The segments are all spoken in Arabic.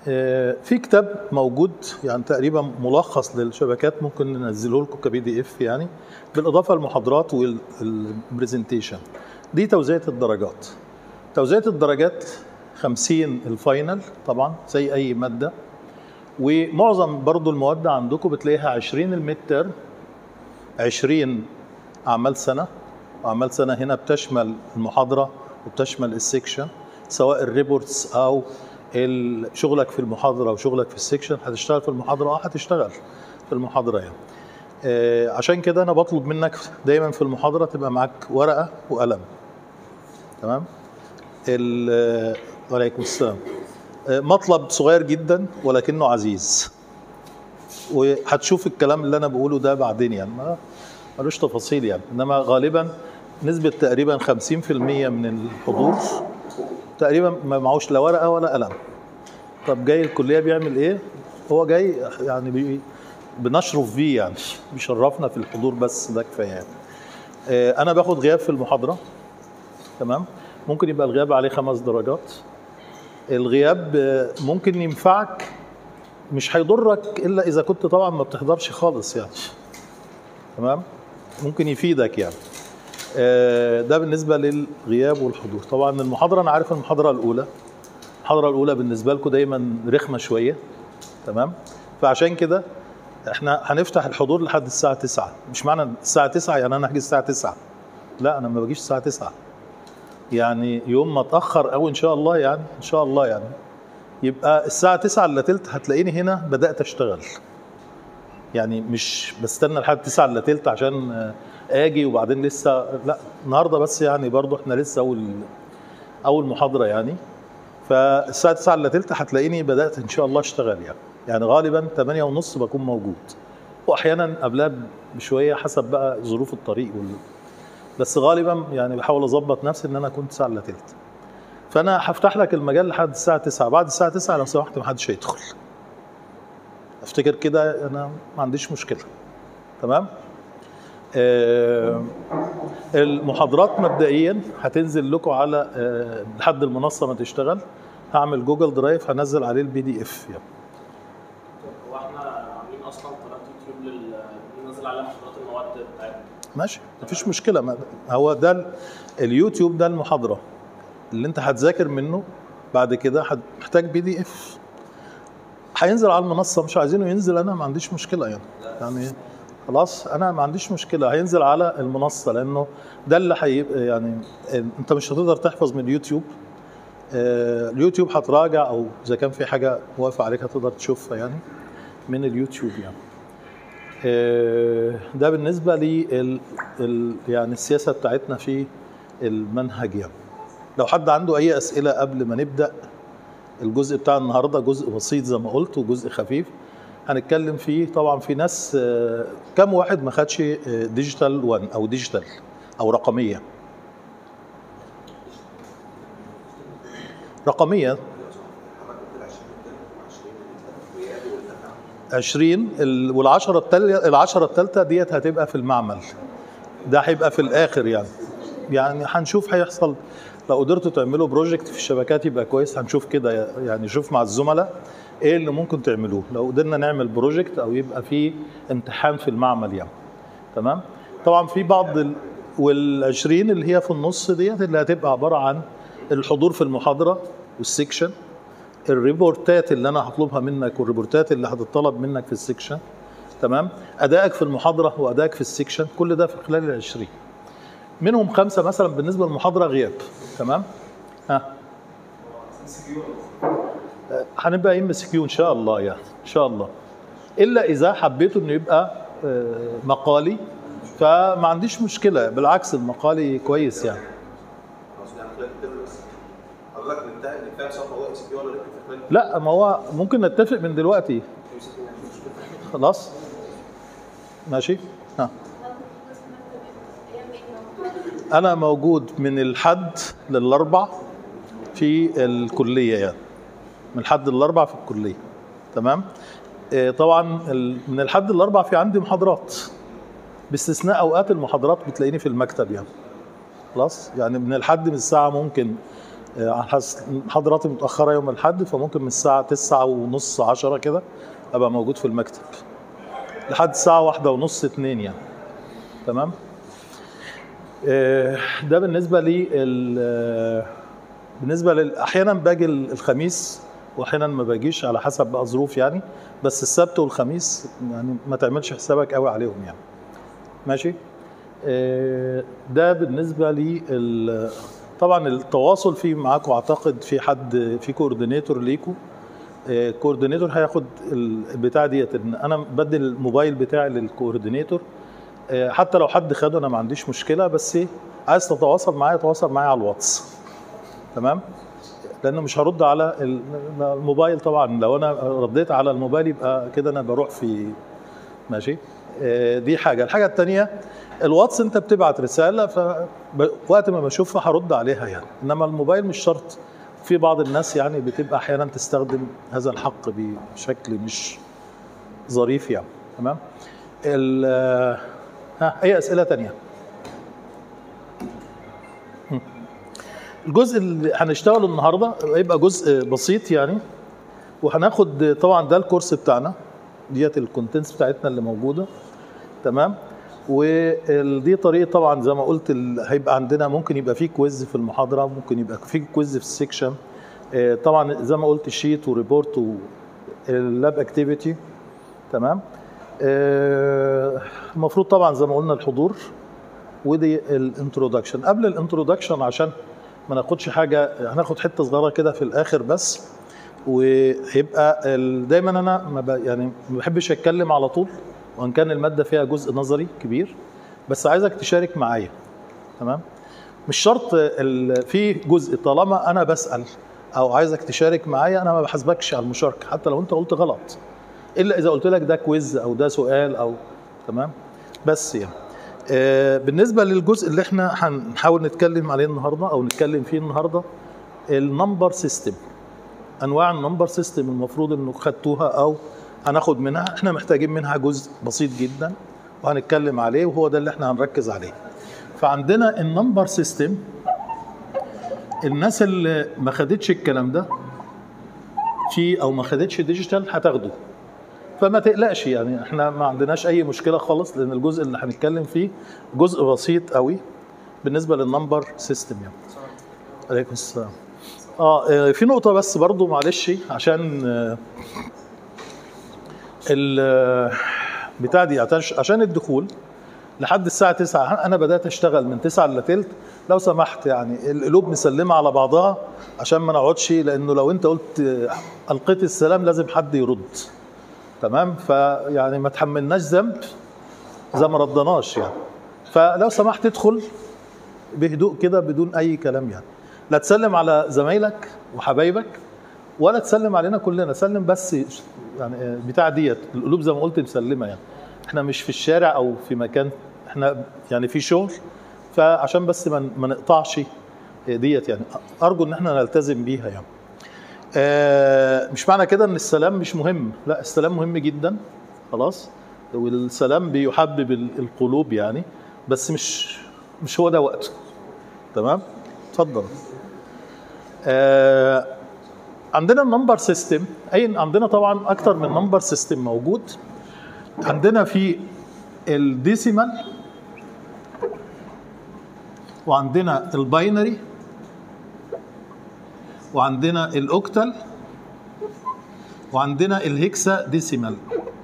في كتاب موجود يعني تقريبا ملخص للشبكات، ممكن ننزله لكم كبي دي اف يعني، بالاضافه للمحاضرات والبرزنتيشن. دي توزيعة الدرجات. توزيعة الدرجات 50 الفاينل طبعا زي اي ماده، ومعظم برضو المواد عندكم بتلاقيها 20 الميد تيرم، 20 اعمال سنه. اعمال سنه هنا بتشمل المحاضره وبتشمل السكشن، سواء الريبورتس او شغلك في المحاضره وشغلك في السكشن. هتشتغل في المحاضره هتشتغل في المحاضره يعني. عشان كده انا بطلب منك دايما في المحاضره تبقى معاك ورقه وقلم. تمام. وعليكم السلام. مطلب صغير جدا ولكنه عزيز، وهتشوف الكلام اللي انا بقوله ده بعدين يعني ملوش تفاصيل يعني، انما غالبا نسبه تقريبا 50% من الحضور تقريبا ما معهوش لا ورقه ولا قلم. طب جاي الكليه بيعمل ايه؟ هو جاي يعني بنشرف بيه يعني، بيشرفنا في الحضور بس، ده كفايه يعني. انا باخد غياب في المحاضره. تمام. ممكن يبقى الغياب عليه 5 درجات. الغياب ممكن ينفعك، مش هيضرك الا اذا كنت طبعا ما بتحضرش خالص يعني. تمام. ممكن يفيدك يعني. ده بالنسبه للغياب والحضور. طبعا المحاضره انا عارف المحاضره الاولى بالنسبه لكم دايما رخمه شويه. تمام. فعشان كده احنا هنفتح الحضور لحد الساعه 9. مش معنى الساعه 9 يعني انا هاجي الساعه 9، لا، انا ما بجيش الساعه 9 يعني. يوم ما اتاخر او ان شاء الله يعني يبقى الساعه 9 الا تلت هتلاقيني هنا بدات اشتغل يعني. مش بستنى لحد 9 الا تلت عشان اجي وبعدين لسه، لا، النهارده بس يعني برضو احنا لسه اول محاضره يعني. فالساعه 9 الا تلت هتلاقيني بدات ان شاء الله اشتغل يعني غالبا 8:30 بكون موجود، واحيانا قبلها بشويه حسب بقى ظروف الطريق بس غالبا يعني بحاول اظبط نفسي ان انا اكون 9 الا تلت. فانا هفتح لك المجال لحد الساعه 9. بعد الساعه 9 لو سمحت ما حدش هيدخل. افتكر كده، انا ما عنديش مشكله. تمام. المحاضرات مبدئيا هتنزل لكم على لحد المنصه ما تشتغل. هعمل جوجل درايف هنزل عليه البي دي اف يعني. هو احنا عاملين اصلا قناه يوتيوب ننزل عليها محاضرات المواد بتاعتنا. ماشي، مفيش مشكله. هو ده اليوتيوب، ده المحاضره اللي انت هتذاكر منه. بعد كده هتحتاج بي دي اف هينزل على المنصه. مش عايزينه ينزل، انا ما عنديش مشكله يعني خلاص، انا ما عنديش مشكله. هينزل على المنصه لانه ده اللي هيبقى يعني. انت مش هتقدر تحفظ من اليوتيوب. اليوتيوب هتراجع، او اذا كان في حاجه واقفه عليك هتقدر تشوفها يعني من اليوتيوب يعني. ده بالنسبه لي يعني السياسه بتاعتنا في المنهج يعني. لو حد عنده اي اسئله قبل ما نبدا الجزء بتاع النهارده، جزء بسيط زي ما قلت وجزء خفيف هنتكلم فيه. طبعا في ناس، كم واحد ما خدش ديجيتال 1 او ديجيتال او رقميه؟ 20 والعشرة الثالثه ديت هتبقى في المعمل. ده هيبقى في الاخر يعني هنشوف هيحصل. لو قدرتوا تعملوا بروجكت في الشبكات يبقى كويس. هنشوف كده يعني، نشوف مع الزملاء ايه اللي ممكن تعملوه لو قدرنا نعمل بروجكت او يبقى في امتحان في المعمل يعني. تمام. طبعا في بعض وال20 اللي هي في النص ديت اللي هتبقى عباره عن الحضور في المحاضره والسكشن، الريبورتات اللي انا هطلبها منك والريبورتات اللي هتطلب منك في السكشن. تمام. ادائك في المحاضره وادائك في السكشن، كل ده في خلال ال20. منهم 5 مثلا بالنسبه للمحاضره غياب. تمام. هنبقى ام اس كيو ان شاء الله يعني، ان شاء الله، الا اذا حبيتوا انه يبقى مقالي فما عنديش مشكله. بالعكس المقالي كويس يعني. لا، ما هو ممكن نتفق من دلوقتي. خلاص ماشي. انا موجود من الحد للاربع في الكليه يعني، من الحد للاربع في الكليه. تمام. طبعا من الحد للاربع في عندي محاضرات، باستثناء اوقات المحاضرات بتلاقيني في المكتب يعني. خلاص يعني من الحد من الساعه ممكن على حسب محاضراتي متاخره يوم الاحد، فممكن من الساعه 9:30 10 كده ابقى موجود في المكتب لحد الساعه 1:30 2 يعني. تمام. ده بالنسبه لي احيانا باجي الخميس واحيانا ما باجيش على حسب بقى ظروف يعني، بس السبت والخميس يعني ما تعملش حسابك قوي عليهم يعني. ماشي. ده بالنسبه لي طبعا التواصل فيه معاكم، اعتقد في حد في كوردينيتور ليكم. كوردينيتور هياخد البتاع ديت، ان انا بدي الموبايل بتاعي للكوردينيتور، حتى لو حد خده انا ما عنديش مشكله، بس عايز تتواصل معايا تواصل معايا على الواتس. تمام. لانه مش هرد على الموبايل طبعا، لو انا رديت على الموبايل يبقى كده انا بروح في ماشي. دي حاجه. الحاجه الثانيه الواتس انت بتبعت رساله فوقت ما بشوفها هرد عليها يعني، انما الموبايل مش شرط. في بعض الناس يعني بتبقى احيانا تستخدم هذا الحق بشكل مش ظريف يعني. تمام. اي اسئله تانية؟ الجزء اللي هنشتغله النهارده هيبقى جزء بسيط يعني، وهناخد طبعا ده الكورس بتاعنا، ديت الكونتنتس بتاعتنا اللي موجوده. تمام. ودي طريقه طبعا زي ما قلت هيبقى عندنا ممكن يبقى فيه كويز في المحاضره، ممكن يبقى فيه كويز في السكشن. طبعا زي ما قلت شيت وريبورت واللاب اكتيفيتي. تمام. المفروض طبعا زي ما قلنا الحضور، ودي الانترودكشن. قبل الانترودكشن عشان ما ناخدش حاجه، هناخد حته صغيره كده في الاخر بس، وهيبقى دايما انا ما بحبش اتكلم على طول، وان كان الماده فيها جزء نظري كبير، بس عايزك تشارك معايا. تمام. مش شرط في جزء طالما انا بسال او عايزك تشارك معايا، انا ما بحاسبكش على المشاركه حتى لو انت قلت غلط، الا اذا قلت لك ده كويز او ده سؤال او تمام. بس يعني بالنسبه للجزء اللي احنا هنحاول نتكلم عليه النهارده او نتكلم فيه النهارده، النمبر سيستم. انواع النمبر سيستم المفروض انه خدتوها او هناخد منها، احنا محتاجين منها جزء بسيط جدا وهنتكلم عليه، وهو ده اللي احنا هنركز عليه. فعندنا النمبر سيستم، الناس اللي ما خدتش الكلام ده او ما خدتش ديجيتال هتاخده، فما تقلقش يعني، احنا ما عندناش اي مشكله خالص، لان الجزء اللي هنتكلم فيه جزء بسيط قوي بالنسبه للنمبر سيستم يعني. عليكم السلام. في نقطه بس برضو معلش، عشان بتاع دي عشان الدخول لحد الساعه 9، انا بدات اشتغل من 9 الا ثلث. لو سمحت يعني القلوب مسلمه على بعضها عشان ما نقعدش، لانه لو انت قلت القيت السلام لازم حد يرد. تمام. فيعني ما تحملناش ذنب زي ما ردناش يعني. فلو سمحت ادخل بهدوء كده بدون اي كلام يعني، لا تسلم على زمايلك وحبايبك ولا تسلم علينا كلنا، سلم بس يعني بتاع ديت القلوب زي ما قلت مسلمه يعني. احنا مش في الشارع او في مكان، احنا يعني في شغل، فعشان بس ما نقطعش ديت يعني، ارجو ان احنا نلتزم بيها يعني. مش معنى كده ان السلام مش مهم، لا السلام مهم جدا خلاص، والسلام بيحبب القلوب يعني، بس مش هو ده وقته. تمام. اتفضل. عندنا النمبر سيستم، عندنا طبعا اكتر من نمبر سيستم موجود. عندنا في الديسيمال، وعندنا الباينري، وعندنا الاوكتال، وعندنا الهكسا ديسيمال.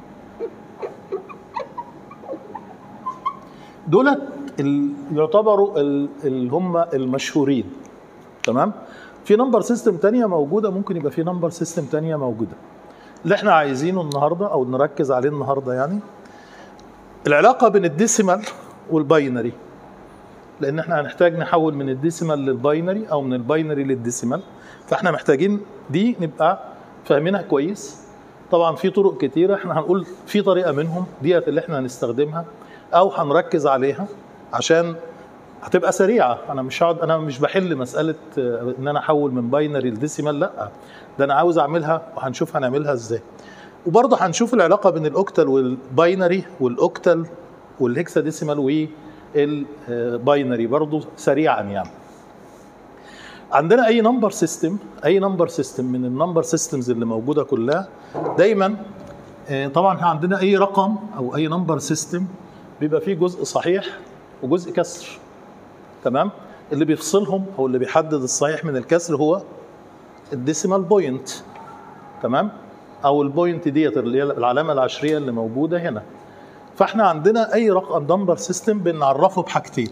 دولت يعتبروا اللي هم المشهورين. تمام. في نمبر سيستم تانية موجودة، ممكن يبقى في نمبر سيستم تانية موجودة. اللي احنا عايزينه النهاردة او نركز عليه النهاردة يعني العلاقة بين الديسيمال والباينري، لان احنا هنحتاج نحول من الديسيمال للباينري او من الباينري للديسيمال، فاحنا محتاجين دي نبقى فاهمينها كويس. طبعا في طرق كتيرة، احنا هنقول في طريقة منهم ديت اللي احنا هنستخدمها او هنركز عليها عشان هتبقى سريعة. انا مش بحل مسألة ان انا احول من باينري لديسيمال، لا ده انا عاوز اعملها وهنشوف هنعملها ازاي. وبرضه هنشوف العلاقة بين الاوكتال والباينري والاوكتال والهكسا ديسيمال والباينري برضه سريعا يعني. عندنا اي نمبر سيستم، اي نمبر سيستم من النمبر سيستمز اللي موجوده كلها دايما طبعا عندنا اي رقم او اي نمبر سيستم بيبقى فيه جزء صحيح وجزء كسر. تمام؟ اللي بيفصلهم او اللي بيحدد الصحيح من الكسر هو الديسيمال بوينت. تمام؟ او البوينت ديت اللي هي العلامه العشريه اللي موجوده هنا. فاحنا عندنا اي رقم نمبر سيستم بنعرفه بحاجتين،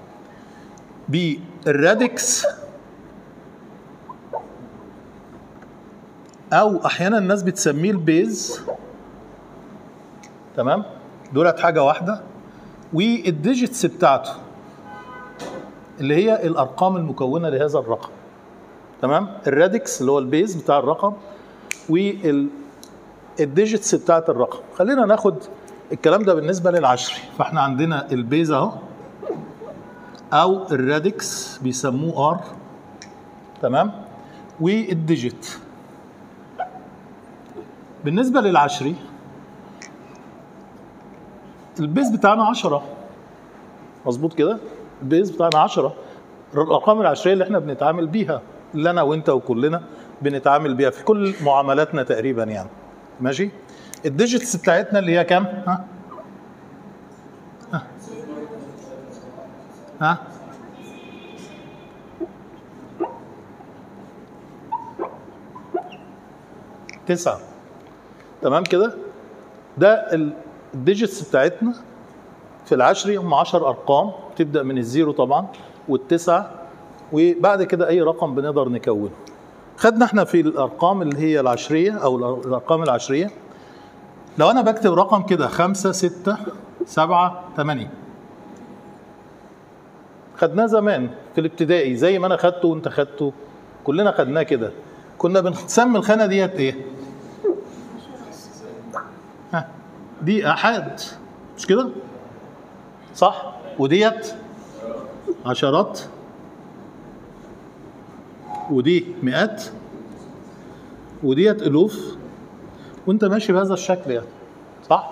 بالرادكس او احيانا الناس بتسميه البيز. تمام؟ دولت حاجه واحده، والديجيتس بتاعته اللي هي الارقام المكونه لهذا الرقم. تمام؟ الرادكس اللي هو البيز بتاع الرقم والديجيتس بتاعت الرقم. خلينا ناخد الكلام ده بالنسبه للعشري. فاحنا عندنا البيز اهو او الرادكس بيسموه ار. تمام؟ والديجيت. بالنسبه للعشري البيز بتاعنا 10. مظبوط كده؟ البيز بتاعنا 10. الارقام العشريه اللي احنا بنتعامل بيها، اللي انا وانت وكلنا بنتعامل بيها في كل معاملاتنا تقريبا يعني. ماشي؟ الديجيتس بتاعتنا اللي هي كام؟ ها 9. تمام كده؟ ده الديجيتس بتاعتنا في العشري هم 10 ارقام، تبدا من الزيرو طبعا والتسعه، وبعد كده اي رقم بنقدر نكونه. خدنا احنا في الارقام اللي هي العشريه او الارقام العشريه، لو انا بكتب رقم كده 5 6 7 8 خدناه زمان في الابتدائي زي ما انا خدته وانت خدته، كلنا خدناه كده. كنا بنسمي الخانه ديت ايه؟ دي احاد، مش كده؟ صح؟ وديت عشرات، ودي مئات، وديت الوف، وانت ماشي بهذا الشكل يعني. صح؟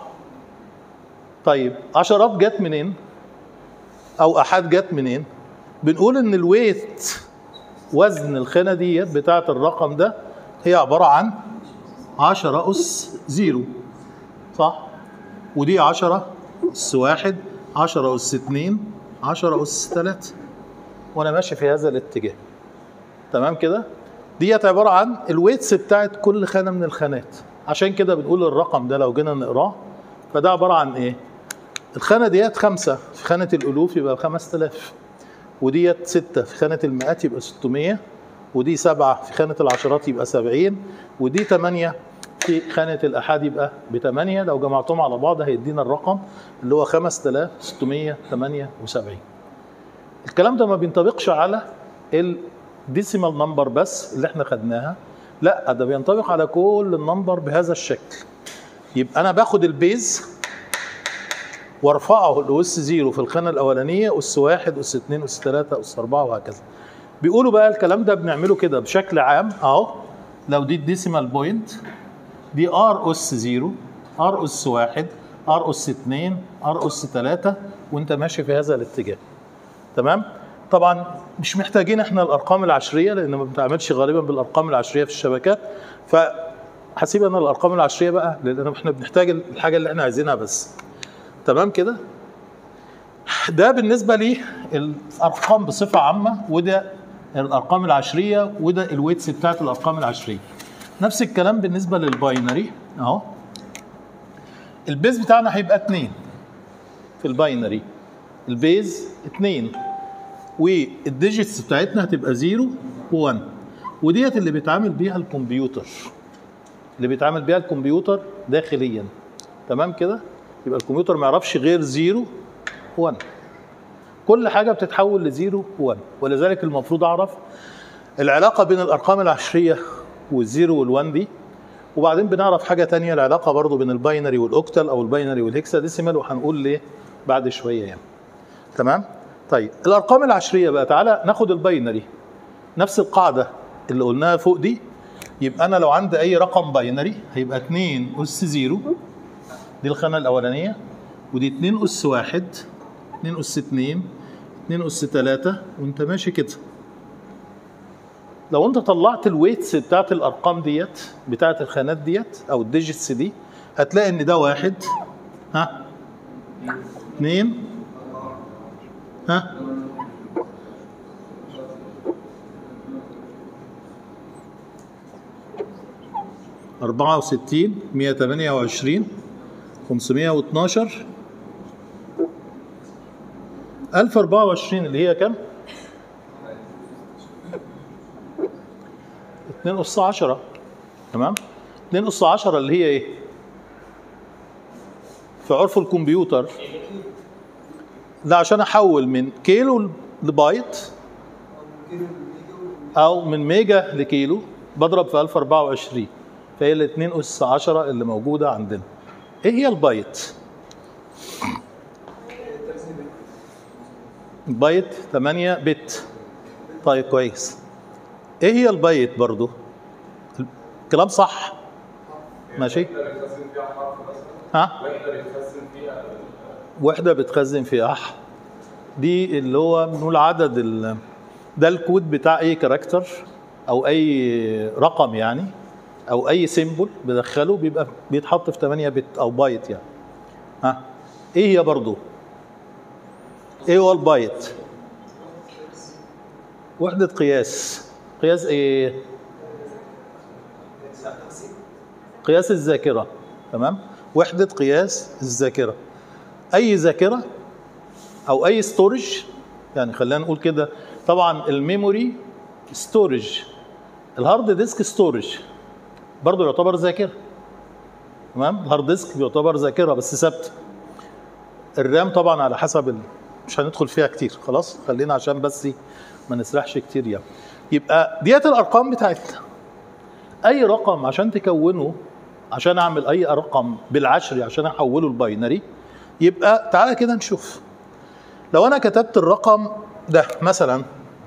طيب عشرات جت منين؟ او احاد جت منين؟ بنقول ان الويت، وزن الخانه ديت بتاعه الرقم ده هي عباره عن 10 اس 0. صح؟ ودي 10 اس 1، 10 اس 2، 10 اس 3، وانا ماشي في هذا الاتجاه. تمام كده؟ ديت عباره عن الويتس بتاعت كل خانه من الخانات. عشان كده بنقول الرقم ده لو جينا نقراه فده عباره عن ايه؟ الخانه ديت 5 في خانه الالوف يبقى 5000، وديت 6 في خانه المئات يبقى 600، ودي 7 في خانه العشرات يبقى 70، ودي 8 في خانه الاحاد يبقى ب8. لو جمعتهم على بعض هيدينا الرقم اللي هو 5678. الكلام ده ما بينطبقش على الديسيمال نمبر بس اللي احنا خدناها، لا ده بينطبق على كل النمبر بهذا الشكل. يبقى انا باخد البيز وارفعه لاس 0 في الخانه الاولانيه، اس 1، اس 2، اس 3، اس 4 وهكذا. بيقولوا بقى الكلام ده بنعمله كده بشكل عام اهو. لو دي الديسيمال بوينت، دي ار اس 0، ار اس 1، ار اس 2، ار اس 3، وانت ماشي في هذا الاتجاه. تمام؟ طبعا مش محتاجين احنا الارقام العشريه لان ما بنتعاملش غالبا بالارقام العشريه في الشبكات، فهسيب انا الارقام العشريه بقى لان احنا بنحتاج الحاجه اللي احنا عايزينها بس. تمام كده؟ ده بالنسبه لي الارقام بصفه عامه، وده الارقام العشريه، وده الويتس بتاعت الارقام العشريه. نفس الكلام بالنسبه للباينري اهو. البيز بتاعنا هيبقى 2 في الباينري، البيز 2، والديجيتس بتاعتنا هتبقى 0 و1، وديت اللي بيتعامل بيها الكمبيوتر، اللي بيتعامل بيها الكمبيوتر داخليا. تمام كده؟ يبقى الكمبيوتر ما يعرفش غير 0 و1، كل حاجه بتتحول ل 0 و1، ولذلك المفروض اعرف العلاقه بين الارقام العشريه والزيرو والوان دي. وبعدين بنعرف حاجه ثانيه، العلاقه برضو بين الباينري والاوكتال او الباينري والهكساديسيمال، وهنقول ليه بعد شويه يعني. تمام؟ طيب الارقام العشريه بقى، تعالى ناخد الباينري نفس القاعده اللي قلناها فوق دي. يبقى انا لو عندي اي رقم باينري هيبقى 2 اس 0، دي الخانه الاولانيه، ودي 2 اس 1، 2 اس 2، 2 اس 3، وانت ماشي كده. لو انت طلعت الويتس بتاعت الارقام ديت بتاعت الخانات ديت او الديجيتس دي، هتلاقي ان ده 1 2 64 128 512 1024 اللي هي كام؟ 2 أس 10. تمام؟ 2 أس 10 اللي هي ايه؟ في عرف الكمبيوتر ده عشان احول من كيلو لبايت او من ميجا لكيلو بضرب في 1024، فهي ال 2 أس 10 اللي موجوده عندنا. ايه هي البايت؟ البايت 8 بت. طيب كويس. ايه هي البايت برضو؟ الكلام صح؟ ماشي؟ وحدة بتخزن فيها دي اللي هو بنقول عدد ده الكود بتاع اي كاركتر او اي رقم يعني او اي سيمبل بدخله بيبقى بيتحط في 8 بت او بايت يعني. ايه هي برضو؟ ايه هو البايت؟ وحدة قياس. قياس ايه؟ قياس الذاكرة. تمام؟ وحدة قياس الذاكرة. اي ذاكرة او اي ستورج، يعني خلينا نقول كده. طبعا الميموري ستورج، الهارد ديسك ستورج برضه يعتبر ذاكرة. تمام؟ الهارد ديسك بيعتبر ذاكرة بس ثابتة. الرام طبعا على حسب مش هندخل فيها كتير، خلاص خلينا عشان بس ما نسرحش كتير يعني. يبقى ديت الارقام بتاعتنا. اي رقم عشان تكونه، عشان اعمل اي رقم بالعشري عشان احوله الباينري، يبقى تعالى كده نشوف. لو انا كتبت الرقم ده مثلا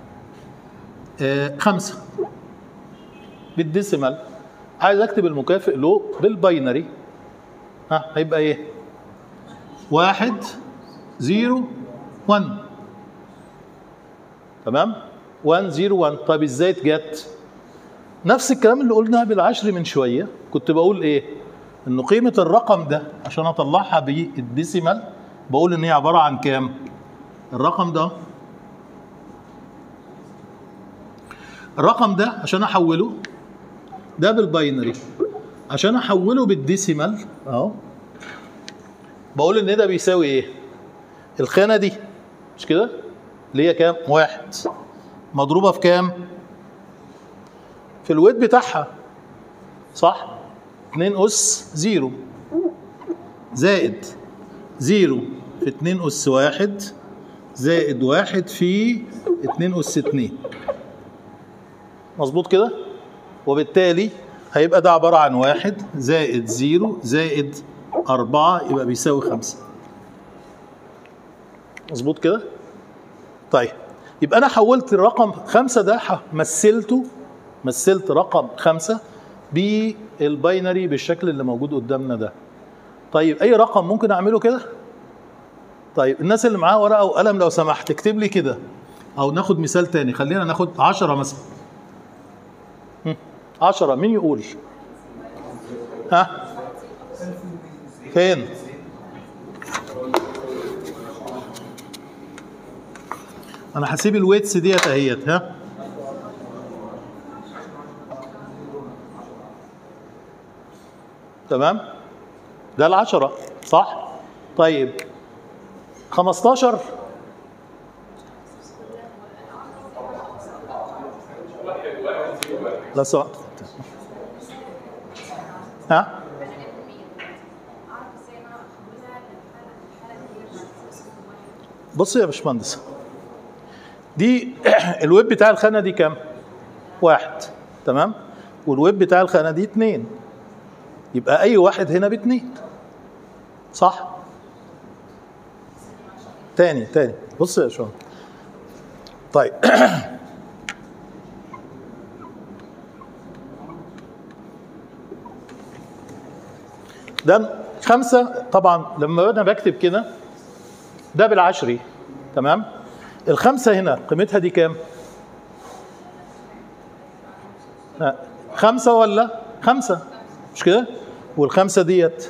5 بالديسيمال، عايز اكتب المكافئ له بالباينري، هيبقى ايه؟ 1 0 1. تمام؟ 1 0 1. طيب ازاي اتجت؟ نفس الكلام اللي قلناه بالعشري من شويه. كنت بقول ايه؟ انه قيمه الرقم ده عشان اطلعها بالديسيمال بقول ان هي عباره عن كام؟ الرقم ده، الرقم ده عشان احوله ده بالباينري، عشان احوله بالديسيمال اهو بقول ان ده بيساوي ايه؟ الخانه دي مش كده؟ اللي هي كام؟ 1 مضروبه في كام؟ في الويت بتاعها، صح؟ 2 أس 0 زائد 0 في 2 أس 1 زائد 1 في 2 أس 2. مظبوط كده؟ وبالتالي هيبقى ده عبارة عن 1 زائد 0 زائد 4 يبقى بيساوي 5. مظبوط كده؟ طيب يبقى أنا حولت الرقم 5 ده مثلت رقم 5 بالباينري بالشكل اللي موجود قدامنا ده. طيب أي رقم ممكن أعمله كده؟ طيب الناس اللي معاها ورقة وقلم لو سمحت اكتب لي كده، أو ناخد مثال تاني. خلينا ناخد 10 مثلا. 10 مين يقول؟ فين؟ أنا هسيب الويتس ديت أهيت. تمام؟ ده 10 صح؟ طيب 15 لا سمحت. بص يا باشمهندس، دي الويب بتاع الخانه دي كام؟ 1. تمام؟ والويب بتاع الخانه دي 2. يبقى اي واحد هنا ب2 صح؟ تاني بص يا شباب. طيب ده 5 طبعا لما انا بكتب كده ده بالعشري. تمام؟ ال5 هنا قيمتها دي كام؟ 5 ولا 5 مش كده؟ والخمسة ديت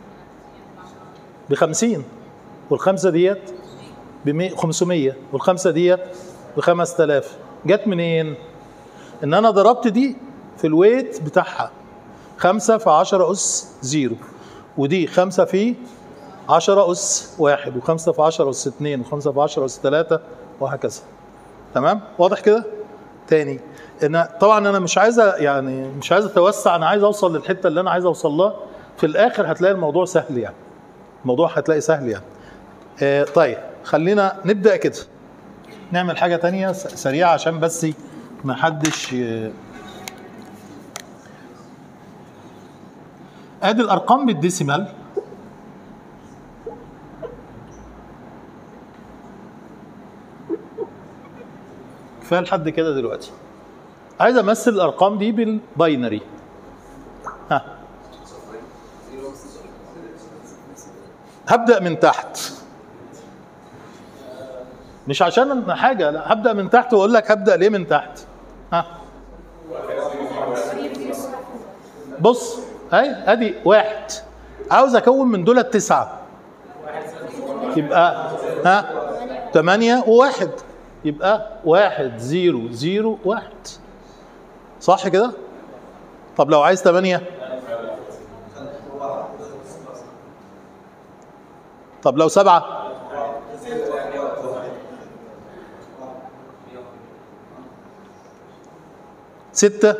ب50 والخمسة ديت ب500 والخمسة ديت ب5000. جت منين؟ ان انا ضربت دي في الويت بتاعها 5 في 10 أس 0 ودي 5 في 10 أس 1 و5 في 10 أس 2 و5 في 10 أس 3 وهكذا. تمام؟ واضح كده؟ تاني ان طبعا انا مش عايز اتوسع، انا عايز اوصل للحته اللي انا عايز اوصل لها. في الاخر هتلاقي الموضوع سهل يعني. الموضوع هتلاقي سهل يعني. طيب خلينا نبدا كده. نعمل حاجه تانية سريعه عشان بس ما حدش ادي الارقام بالديسيمال. كفايه لحد كده دلوقتي. عايز امثل الارقام دي بالباينري. هبدا من تحت، مش عشان حاجه، لا هبدا من تحت واقول لك هبدا ليه من تحت. بص اهي ادي 1، عاوز اكون من دول 9 يبقى 8 و1 يبقى 1 0 0 1 صح كده؟ طب لو عايز 8 طب لو 7 6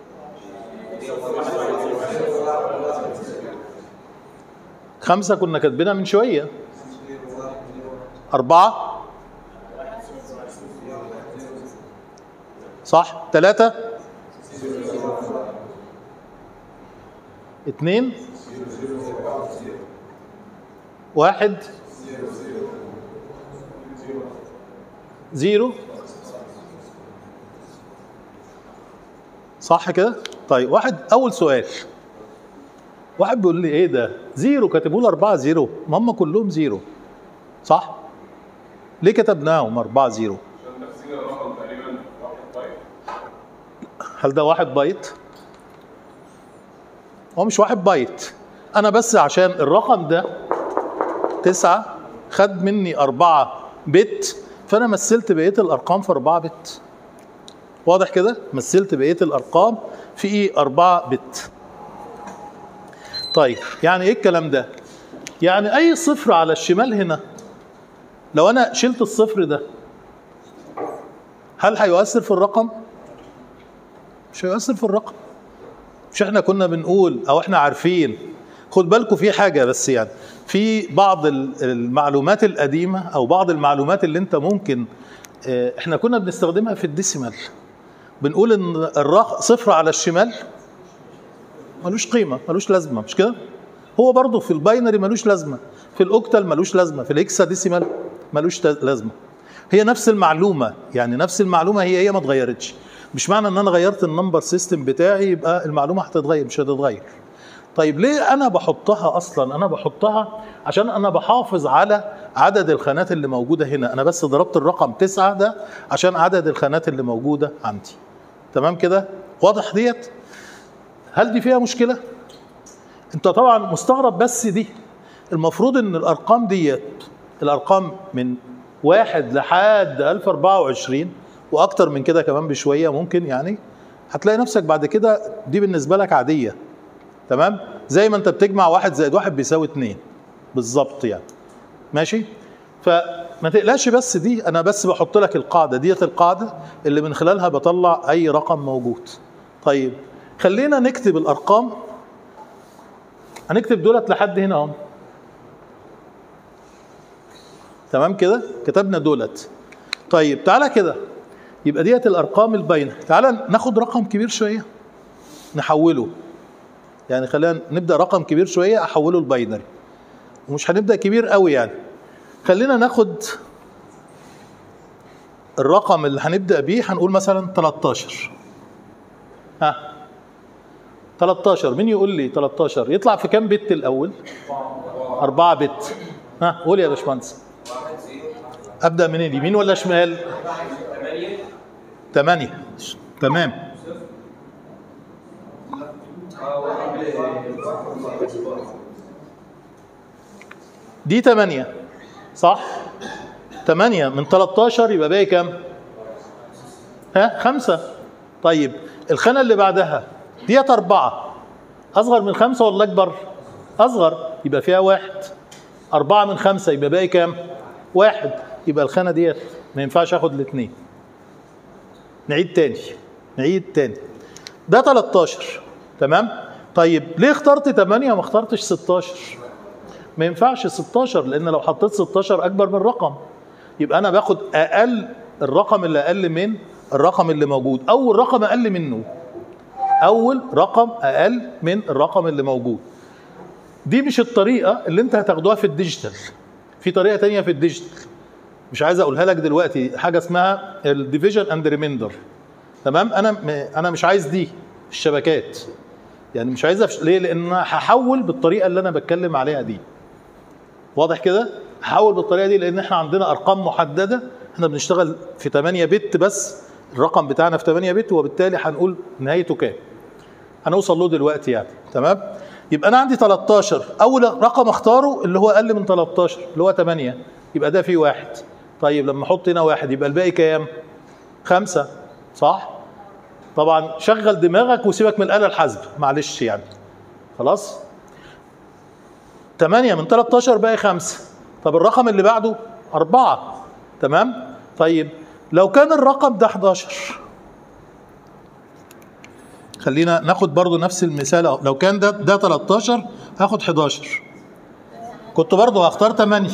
5 كنا كاتبينها من شوية 4 صح 3 2 1 0 صح كده؟ طيب أول سؤال، واحد بيقول لي إيه ده؟ 0 كاتبوا له 4 0 ما هم كلهم 0 صح؟ ليه كتبناهم 4 0؟ هل ده 1 بايت؟ هو مش 1 بايت، أنا بس عشان الرقم ده 9 خد مني 4 بت، فأنا مثلت بقية الأرقام في 4 بت. واضح كده؟ مثلت بقية الأرقام في 4 بت. طيب يعني إيه الكلام ده؟ يعني أي صفر على الشمال هنا لو أنا شلت الصفر ده هل هيؤثر في الرقم؟ مش هيؤثر في الرقم. مش احنا كنا بنقول او احنا عارفين، خد بالكم في حاجة بس، يعني في بعض المعلومات القديمة او بعض المعلومات اللي انت ممكن احنا كنا بنستخدمها في الديسيمال. بنقول ان صفر على الشمال ملوش قيمة، ملوش لازمة، مش كده؟ هو برضو في الباينري ملوش لازمة، في الاوكتال ملوش لازمة، في الاكسا ديسيمال ملوش لازمة. هي نفس المعلومة، يعني نفس المعلومة هي ما اتغيرتش. مش معنى ان انا غيرت النمبر سيستم بتاعي يبقى المعلومة هتتغير، مش هتتغير. طيب ليه انا بحطها اصلا؟ انا بحطها عشان انا بحافظ على عدد الخانات اللي موجودة هنا. انا بس ضربت الرقم 9 ده عشان عدد الخانات اللي موجودة عندي. تمام كده؟ واضح ديت؟ هل دي فيها مشكلة؟ انت طبعا مستغرب، بس دي المفروض ان الارقام ديت، الارقام من 1 لحد 1024 واكتر من كده كمان بشوية ممكن، يعني هتلاقي نفسك بعد كده دي بالنسبة لك عادية. تمام؟ زي ما انت بتجمع 1 زائد 1 بيساوي 2 بالظبط يعني. ماشي؟ فما تقلقش، بس دي انا بس بحط لك القاعدة ديت، القاعدة اللي من خلالها بطلع اي رقم موجود. طيب خلينا نكتب الارقام. هنكتب دولت لحد هنا اهو. تمام كده؟ كتبنا دولت. طيب تعالى كده، يبقى ديت الارقام الباينه. تعالى ناخد رقم كبير شويه نحوله، يعني خلينا نبدا رقم كبير شويه احوله لباينري، ومش هنبدا كبير قوي يعني. خلينا ناخد الرقم اللي هنبدا بيه، هنقول مثلا 13. 13 مين يقول لي 13 يطلع في كام بت الاول؟ 4 بت. قول يا باشمهندس. ابدا منين، يمين ولا شمال؟ 8. تمام. دي 8 صح؟ 8 من 13 يبقى باقي كام؟ ها 5. طيب الخانة اللي بعدها ديت 4 أصغر من 5 ولا أكبر؟ أصغر يبقى فيها 1. 4 من 5 يبقى باقي كام؟ 1. يبقى الخانة ديت ما ينفعش آخد الاثنين. نعيد تاني ده 13 تمام؟ طيب ليه اخترت 8 وما اخترتش 16؟ ما ينفعش 16 لأن لو حطيت 16 أكبر من رقم يبقى أنا باخد أقل الرقم اللي أقل من الرقم اللي موجود، أول رقم أقل منه، أول رقم أقل من الرقم اللي موجود. دي مش الطريقة اللي أنت هتاخدوها في الديجيتال، في طريقة تانية في الديجيتال مش عايز أقولها لك دلوقتي، حاجة اسمها الديفيجن أند ريميندر تمام؟ أنا مش عايز دي الشبكات يعني، مش عايزها ليه؟ لأن أنا هحول بالطريقة اللي أنا بتكلم عليها دي. واضح كده؟ هحول بالطريقة دي لأن احنا عندنا أرقام محددة، احنا بنشتغل في 8 بت بس، الرقم بتاعنا في 8 بت وبالتالي هنقول نهايته كام. هنوصل له دلوقتي يعني تمام؟ يبقى أنا عندي 13 أول رقم أختاره اللي هو أقل من 13 اللي هو 8 يبقى ده فيه 1. طيب لما أحط هنا 1 يبقى الباقي كام؟ 5 صح؟ طبعا شغل دماغك وسيبك من الآلة الحاسبة معلش يعني خلاص. 8 من 13 باقي 5. طب الرقم اللي بعده 4 تمام؟ طيب لو كان الرقم ده 11 خلينا ناخد برضو نفس المثال اهو، لو كان ده 13 هاخد 11 كنت برضو هختار 8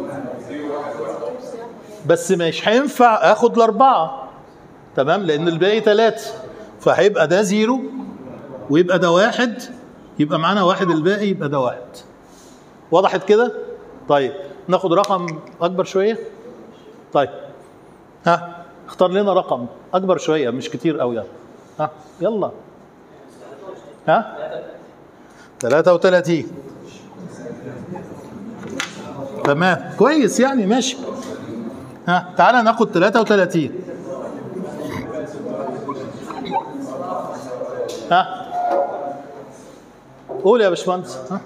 بس مش هينفع اخد الاربعه تمام لان الباقي 3 فهيبقى ده 0 ويبقى ده 1 يبقى معانا 1 الباقي يبقى ده 1. وضحت كده؟ طيب ناخد رقم اكبر شويه. طيب ها اختار لنا رقم اكبر شويه مش كتير قوي يعني. ها يلا ها 33 تمام كويس يعني ماشي. ها تعالى ناخد 33 ها قول يا باشمهندس. ها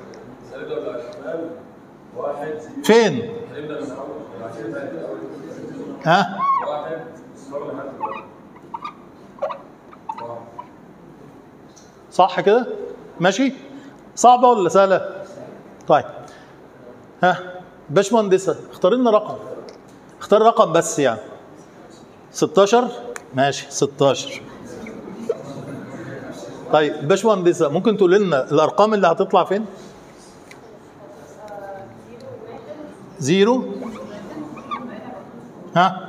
فين؟ ها صح كده؟ ماشي؟ صعبة ولا سهلة؟ طيب ها باشمهندسة اختار لنا رقم، اختار رقم بس يعني. 16 ماشي 16. طيب باشمهندسة ممكن تقول لنا الأرقام اللي هتطلع فين؟ 0 ها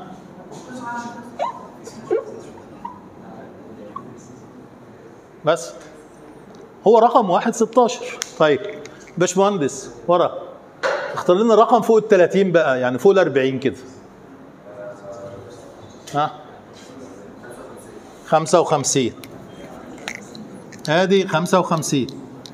بس هو رقم 1 16. طيب باشمهندس ورا اختار لنا رقم فوق ال 30 بقى يعني فوق ال 40 كده. ها 55 ادي 55.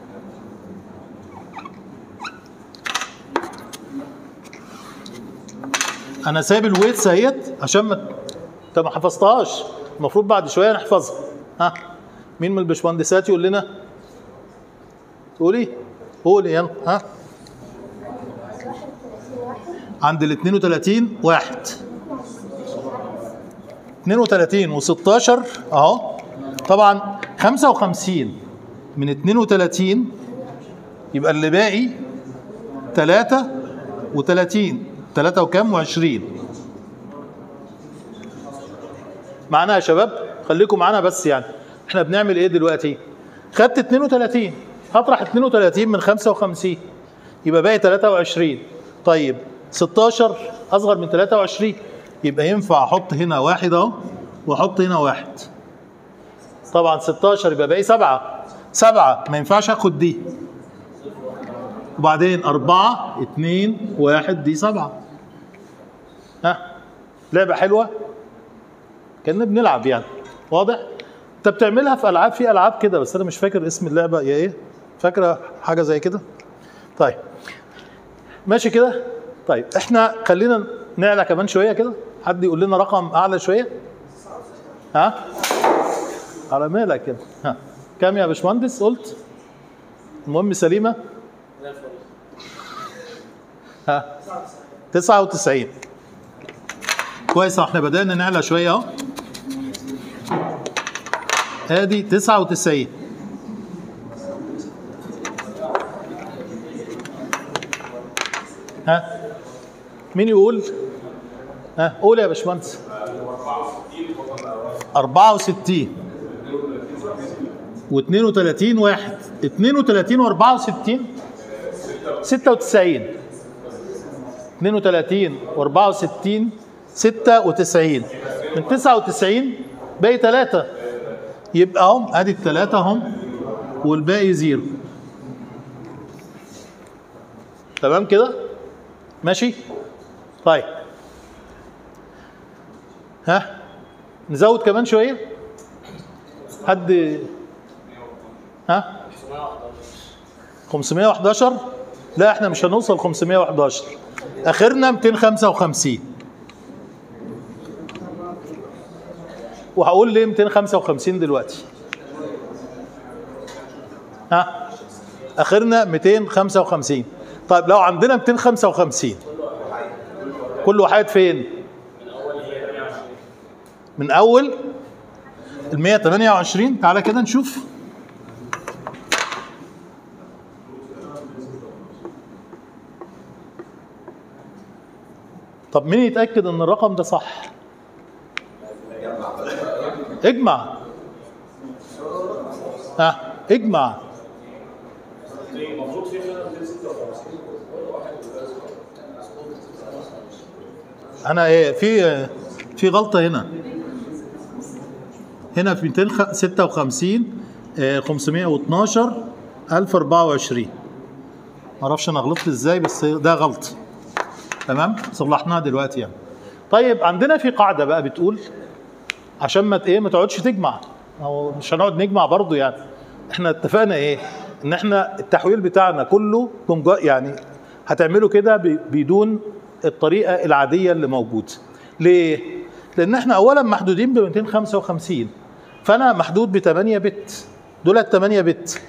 انا سايب الويتس اهيت عشان ما انت ما حفظتهاش، المفروض بعد شويه نحفظها. ها مين من الباشمهندسات يقول لنا؟ تقولي قولي يلا. ها عند ال 32 1 32 و16 اهو. طبعا 55 من 32 يبقى اللي باقي 33 3 وكام و20 معانا يا شباب. خليكم معانا بس يعني احنا بنعمل ايه دلوقتي؟ خدت 32 هطرح 32 من 55 يبقى باقي 23. طيب 16 اصغر من 23 يبقى ينفع احط هنا 1 اهو واحط هنا 1. طبعا 16 يبقى باقي 7 ما ينفعش اخد دي. وبعدين 4 2 1 دي 7. ها لعبة حلوة كأننا بنلعب يعني. واضح؟ انت بتعملها في العاب، في العاب كده بس انا مش فاكر اسم اللعبة يا ايه. فاكرة حاجة زي كده؟ طيب ماشي كده. طيب احنا خلينا نعلى كمان شوية كده. حد يقول لنا رقم اعلى شوية. ها على مالك كده. ها كام يا باشمهندس قلت؟ المهم سليمه. زي الفل. ها 99. كويس، احنا بدأنا نعلى شويه اهو. ادي 99. ها مين يقول؟ ها قول يا باشمهندس. 64 و32 واحد. 32 و64 96. 32 و64 96. من 99 باقي 3، يبقى هم ادي الثلاثه هم والباقي زيرو. تمام كده؟ ماشي؟ طيب ها نزود كمان شويه. حد ها 511. لا احنا مش هنوصل 511، اخرنا 255. وهقول ليه 255 دلوقتي. ها اخرنا 255. طيب لو عندنا 255 كل واحد فين؟ من اول ال 128. تعالى كده نشوف. طب مين يتاكد ان الرقم ده صح؟ اجمع. ها اجمع. انا ايه في غلطه هنا في 256 512 1024. معرفش انا غلطت ازاي، بس ده غلط. تمام صلحناها دلوقتي يعني. طيب عندنا في قاعده بقى بتقول عشان ما تقعدش تجمع، هو مش هنقعد نجمع برضو يعني. احنا اتفقنا ايه؟ ان احنا التحويل بتاعنا كله يعني هتعمله كده بدون الطريقه العاديه اللي موجوده. ليه؟ لان احنا اولا محدودين ب 255، فانا محدود ب 8 بت. دول 8 بت.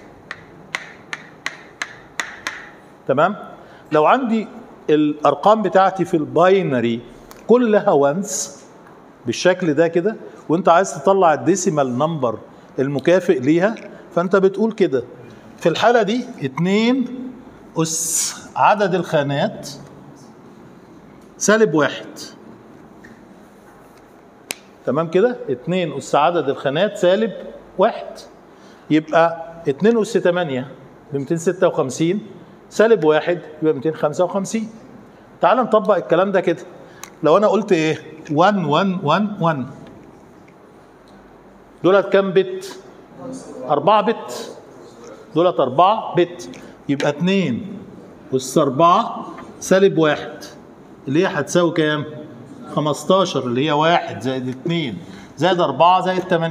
تمام؟ لو عندي الارقام بتاعتي في الباينري كلها وانس بالشكل ده كده، وانت عايز تطلع الديسيمال نمبر المكافئ ليها، فانت بتقول كده في الحاله دي 2 أس عدد الخانات -1. تمام كده؟ 2 أس عدد الخانات -1. يبقى 2 أس 8 ب 256 -1 يبقى 255. تعال نطبق الكلام ده كده. لو انا قلت ايه 1 1 1 1 دولت كام بت؟ 4 بت. دولت 4 بت. يبقى 2 أس 4 -1 اللي هي هتساوي كام؟ 15 اللي هي 1 زائد 2 زائد 4 زائد 8.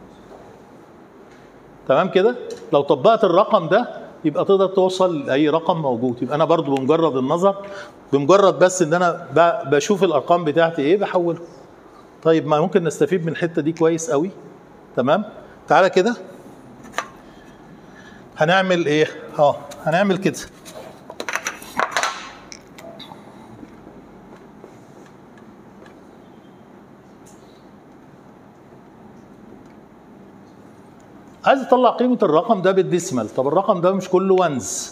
تمام كده؟ لو طبقت الرقم ده يبقى تقدر توصل لاي رقم موجود. يبقى انا برضو بمجرد النظر، بمجرد بس ان انا بشوف الارقام بتاعتي ايه بحوله. طيب ما ممكن نستفيد من الحته دي كويس قوي. تمام؟ تعالى كده هنعمل ايه؟ هنعمل كده. عايز اطلع قيمه الرقم ده بالديسيمال. طب الرقم ده مش كله وانز.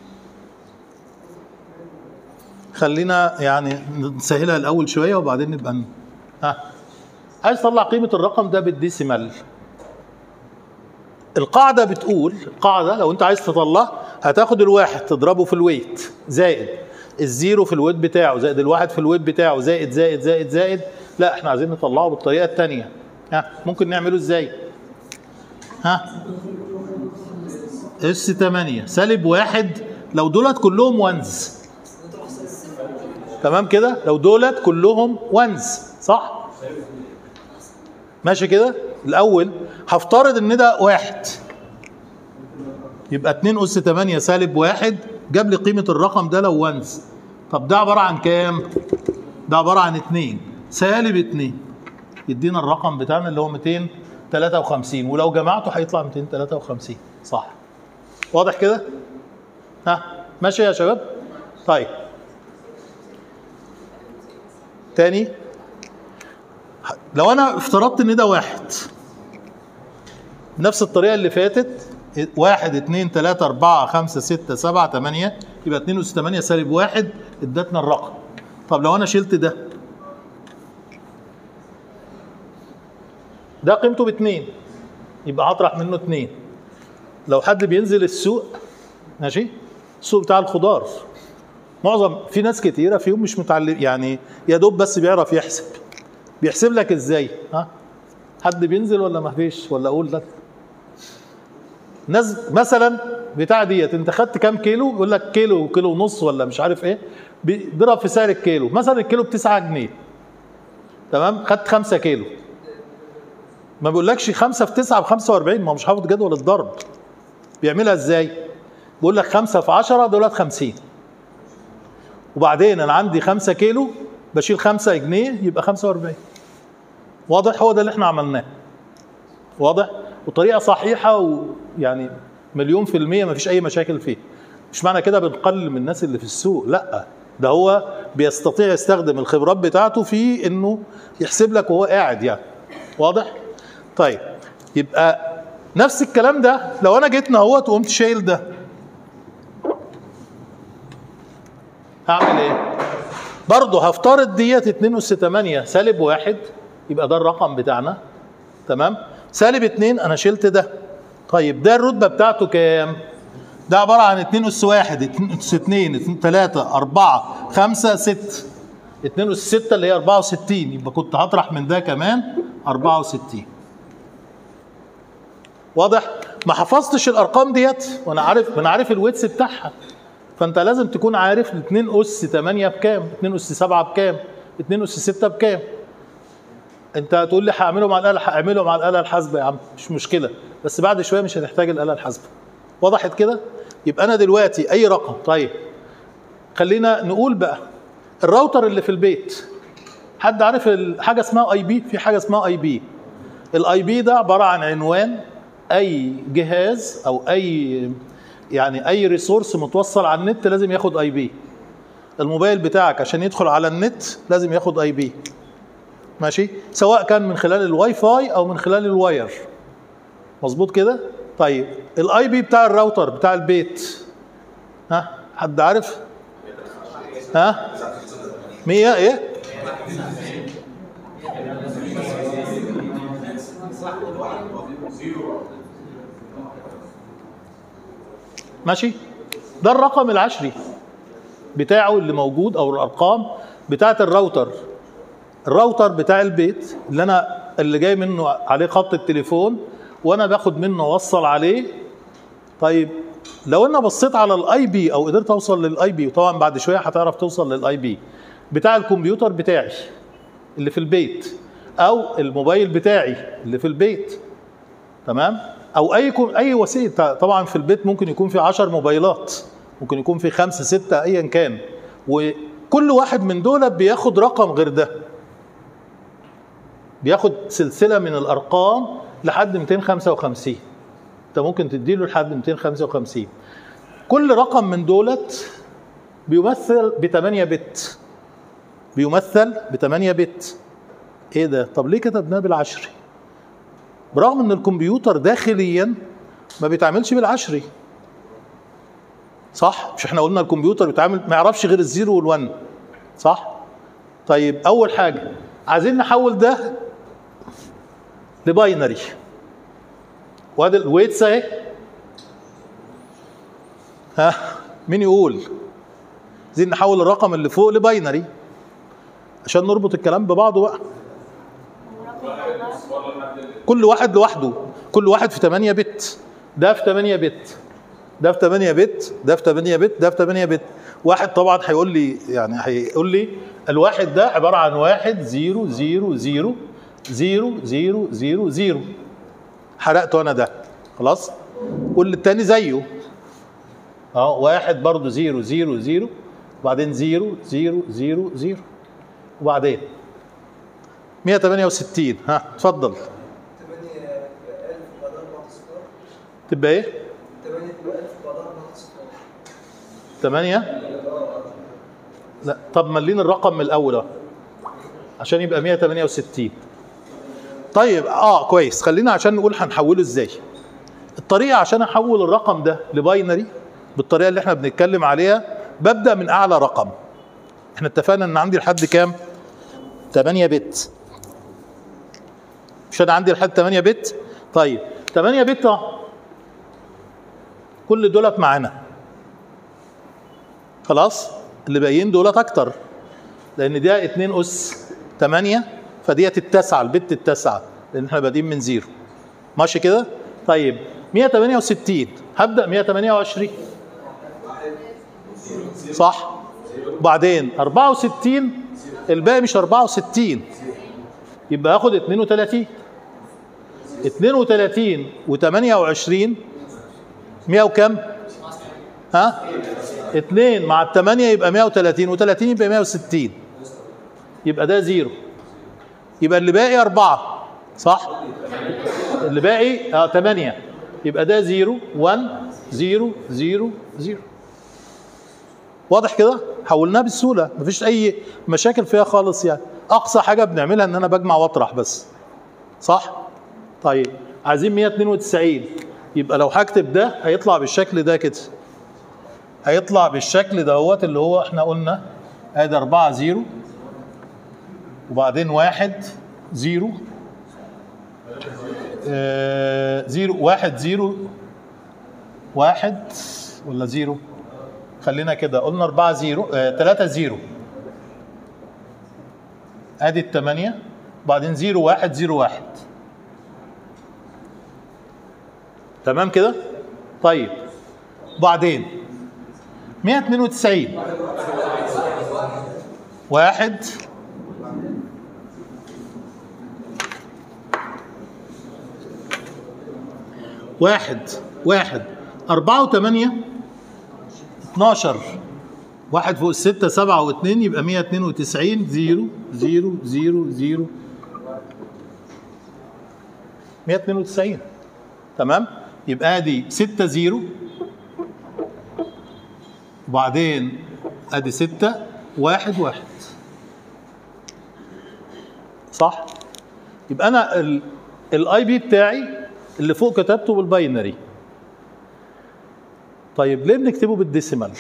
خلينا يعني نسهلها الاول شويه وبعدين نبقى عايز اطلع قيمه الرقم ده بالديسيمال. القاعده بتقول، القاعده لو انت عايز تطلع هتاخد الواحد تضربه في الويت زائد الزيرو في الويت بتاعه زائد الواحد في الويت بتاعه زائد زائد زائد زائد. لا احنا عايزين نطلعه بالطريقه الثانيه. ممكن نعمله ازاي؟ اس 8 -1 لو دولت كلهم وانز. تمام كده؟ لو دولت كلهم وانز صح؟ ماشي كده؟ الاول هفترض ان ده 1 يبقى 2 أس 8 -1 جاب لي قيمه الرقم ده لو وانز. طب ده عباره عن كام؟ ده عباره عن 2 -2 يدينا الرقم بتاعنا اللي هو 53 ولو جمعته هيطلع 253. صح؟ واضح كده؟ ها ماشي يا شباب؟ طيب تاني، لو انا افترضت ان ده واحد نفس الطريقه اللي فاتت، 1 2 3 4 5 6 7 8، يبقى 2 أس 8 سالب 1 ادتنا الرقم. طب لو انا شلت ده قيمته ب2 يبقى هطرح منه 2. لو حد بينزل السوق، ماشي، السوق بتاع الخضار، في ناس كتيره فيهم مش متعلم، يعني يا دوب بس بيعرف يحسب. بيحسب لك ازاي؟ ها حد بينزل ولا ما فيش؟ ولا اقول لك ناس مثلا بتاع ديت، انت خدت كام كيلو؟ يقول لك كيلو وكيلو ونص ولا مش عارف ايه، بيضرب في سعر الكيلو. مثلا الكيلو ب9 جنيه، تمام، خدت 5 كيلو، ما بيقولكش 5 في 9 ب45، ما هو مش حافظ جدول الضرب. بيعملها ازاي؟ بيقول لك 5 في 10 دولت 50، وبعدين انا عندي 5 كيلو بشيل 5 جنيه يبقى 45. واضح؟ هو ده اللي احنا عملناه. واضح؟ وطريقه صحيحه، ويعني 100% ما فيش اي مشاكل فيه. مش معنى كده بنقلل من الناس اللي في السوق، لا، ده هو بيستطيع يستخدم الخبرات بتاعته في انه يحسب لك وهو قاعد يعني. واضح؟ طيب يبقى نفس الكلام ده لو انا جيت اهوت وقمت شايل ده، هعمل ايه؟ برضه هفترض ديت 2 أس 8 سالب 1، يبقى ده الرقم بتاعنا، تمام؟ سالب 2 انا شلت ده. طيب ده الرتبه بتاعته كام؟ ده عباره عن 2 أس 1 2 أس 2 3 4 5 6، 2 أس 6 اللي هي 64، يبقى كنت هطرح من ده كمان 64. واضح؟ ما حفظتش الارقام ديت وانا عارف الويتس بتاعها، فانت لازم تكون عارف 2 أس 8 بكام، 2 أس 7 بكام، 2 أس 6 بكام. انت هتقول لي هعملهم على الاله، هعملهم على الاله الحاسبه يا عم، مش مشكله، بس بعد شويه مش هتحتاج الاله الحاسبه. وضحت كده؟ يبقى انا دلوقتي اي رقم. طيب خلينا نقول بقى الراوتر اللي في البيت، حد عارف حاجه اسمها اي بي؟ في حاجه اسمها اي بي. الاي بي ده عباره عن عنوان اي جهاز او اي ريسورس متوصل على النت لازم ياخد اي بي. الموبايل بتاعك عشان يدخل على النت لازم ياخد اي بي، ماشي، سواء كان من خلال الواي فاي او من خلال الواير. مظبوط كده؟ طيب الاي بي بتاع الراوتر بتاع البيت، ها حد عارف؟ ها 100 ايه؟ ماشي، ده الرقم العشري بتاعه اللي موجود، او الارقام بتاعت الراوتر بتاع البيت اللي جاي منه عليه خط التليفون وانا باخد منه اوصل عليه. طيب لو انا بصيت على الاي بي او قدرت اوصل للاي بي، وطبعا بعد شويه هتعرف توصل للاي بي بتاع الكمبيوتر بتاعي اللي في البيت، او الموبايل بتاعي اللي في البيت، تمام، او اي وسيله. طبعا في البيت ممكن يكون في 10 موبايلات، ممكن يكون في 5 6 ايا كان، وكل واحد من دول بياخد رقم غير ده، بياخد سلسله من الارقام لحد 255. انت ممكن تديله لحد 255. كل رقم من دولت بيمثل ب8 بت، بيمثل ب8 بت. ايه ده؟ طب ليه كتبناه بالعشري؟ برغم ان الكمبيوتر داخليا ما بيتعاملش بالعشري، صح؟ مش احنا قلنا الكمبيوتر بيتعامل ما يعرفش غير الزيرو والون، صح؟ طيب اول حاجه عايزين نحول ده لباينري، وادي الويتس اهي. ها مين يقول؟ عايزين نحول الرقم اللي فوق لباينري عشان نربط الكلام ببعضه بقى. كل واحد لوحده، كل واحد في 8 بت، ده في 8 بت، ده في 8 بت، ده في 8 بت، ده في 8 بت. واحد طبعا هيقول لي الواحد ده عباره عن 1 0 0 0 0 0 0 0. حرقته انا ده خلاص، والتاني زيه اهو، واحد برضه 0 0 0 وبعدين 0 0 0 0 وبعدين 168. ها اتفضل. 8 تبقى ايه؟ 8 لا طب ملين الرقم من الاول اهو عشان يبقى 168. طيب كويس، خلينا عشان نقول هنحوله ازاي. الطريقه عشان احول الرقم ده لباينري بالطريقه اللي احنا بنتكلم عليها، ببدا من اعلى رقم. احنا اتفقنا ان عندي لحد كام؟ 8 بت. مش انا عندي لحد 8 بت؟ طيب 8 بت اهو، كل دولت معانا خلاص، اللي باقيين دولت اكتر لان ده 2 اس 8 فديت التاسعه، البت التاسعه لان احنا بادئين من زيرو. ماشي كده؟ طيب 168 هبدا 128 صح؟ وبعدين 64 الباقي مش 64 يبقى اخد 32 و28 100 وكم؟ ها؟ 2 مع 8 يبقى 130 و30 يبقى 160 يبقى ده زيرو. يبقى اللي باقي 4 صح؟ اللي باقي 8 يبقى ده 0 1 0 0 0. واضح كده؟ حولناها بسهوله مفيش اي مشاكل فيها خالص يعني. اقصى حاجه بنعملها ان انا بجمع واطرح بس صح؟ طيب عايزين 192 يبقى لو هكتب ده هيطلع بالشكل ده كده، هيطلع بالشكل دوت اللي هو احنا قلنا ادي 4 0 وبعدين 1 0 0 1 0 1 ولا 0 خلينا كده قلنا 4 0 3 0 ادي الثمانية بعدين 0 1 0 1 تمام كده؟ طيب بعدين 192 1 1 4 و8 12 1 فوق 6 7 و2 يبقى 192 0 0 0 0 192 تمام. يبقى ادي 6 0 وبعدين ادي 6 1 1 صح. يبقى انا الاي بي بتاعي اللي فوق كتبته بالباينري. طيب ليه بنكتبه بالديسيمال؟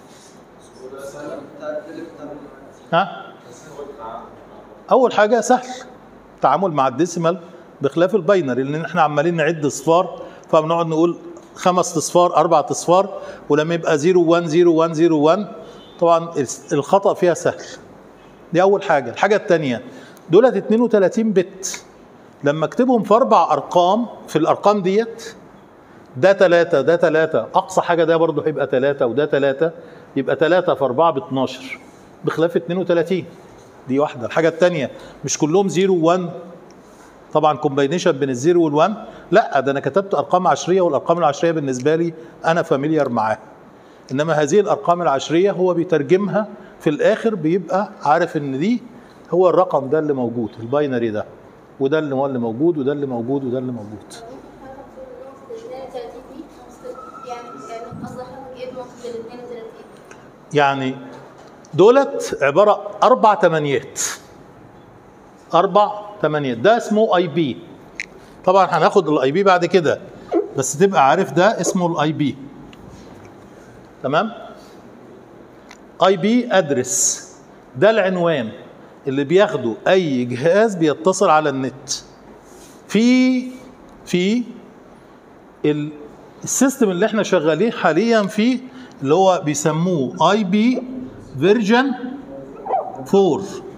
ها؟ اول حاجه سهل التعامل مع الديسيمال بخلاف الباينري لان احنا عمالين نعد اصفار فبنقعد نقول 5 اصفار 4 اصفار ولما يبقى 0 1 0 1 0 1 طبعا الخطا فيها سهل. دي اول حاجه. الحاجه الثانيه دولت 32 بت لما اكتبهم في 4 ارقام في الارقام ديت ده 3 ده 3 اقصى حاجه ده برضه هيبقى 3 وده 3 يبقى 3 في 4 ب 12 بخلاف 32. دي واحده. الحاجه الثانيه مش كلهم 0 1 طبعا كومباينيشن بين الزيرو والوان، لا ده انا كتبت ارقام عشريه والارقام العشريه بالنسبه لي انا فاميليار معاها. انما هذه الارقام العشريه هو بيترجمها في الاخر بيبقى عارف ان دي هو الرقم ده اللي موجود الباينري ده وده اللي هو اللي موجود وده اللي موجود وده اللي موجود. يعني دولت عباره 4 تمانيات 4 8 ده اسمه اي بي. طبعا هناخد الاي بي بعد كده بس تبقى عارف ده اسمه الاي بي تمام. اي بي ادرس ده العنوان اللي بياخده اي جهاز بيتصل على النت. في السيستم اللي احنا شغالين حاليا فيه اللي هو بيسموه اي بي فيرجن 4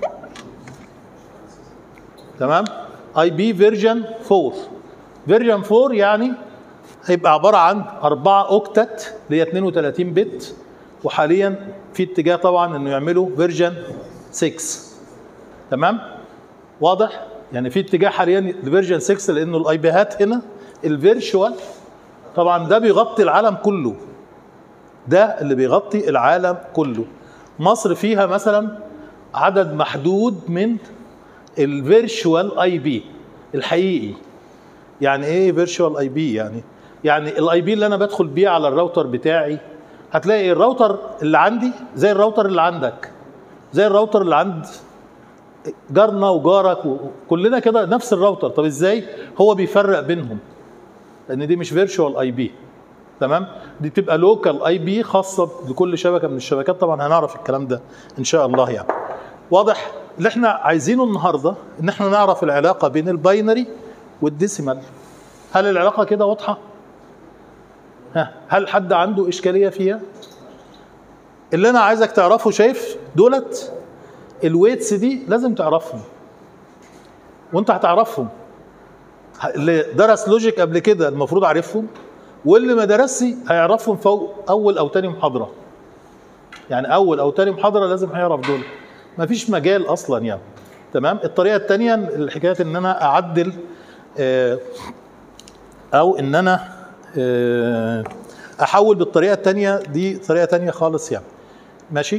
تمام. اي بي فيرجن 4 فيرجن 4 يعني هيبقى عباره عن 4 اوكتت اللي هي 32 بت وحاليا في اتجاه طبعا انه يعملوا فيرجن 6 تمام. واضح يعني في اتجاه حاليا لفيرجن 6 لانه الاي بيهات هنا الفيرشوال طبعا ده بيغطي العالم كله. ده اللي بيغطي العالم كله. مصر فيها مثلا عدد محدود من الفيرشوال اي بي الحقيقي. يعني ايه فيرشوال اي بي؟ يعني يعني الاي بي اللي انا بدخل بيه على الراوتر بتاعي، هتلاقي الراوتر اللي عندي زي الراوتر اللي عندك، زي الراوتر اللي عند جارنا وجارك وكلنا كده نفس الراوتر. طب ازاي هو بيفرق بينهم؟ لان دي مش فيرتشوال اي بي، تمام؟ دي بتبقى لوكال اي بي خاصه بكل شبكه من الشبكات. طبعا هنعرف الكلام ده ان شاء الله يعني. واضح؟ اللي احنا عايزينه النهارده ان احنا نعرف العلاقه بين الباينري والديسيمال. هل العلاقه كده واضحه؟ هل حد عنده اشكاليه فيها؟ اللي انا عايزك تعرفه، شايف دولت الويتس دي لازم تعرفهم، وانت هتعرفهم. اللي درس لوجيك قبل كده المفروض عارفهم، واللي ما درسش هيعرفهم فوق اول او تاني محاضره. يعني اول او تاني محاضره لازم هيعرف دول، مفيش مجال اصلا يعني. تمام. الطريقه الثانيه الحكايه ان انا اعدل او ان انا احول بالطريقه الثانيه، دي طريقه ثانيه خالص يعني. ماشي.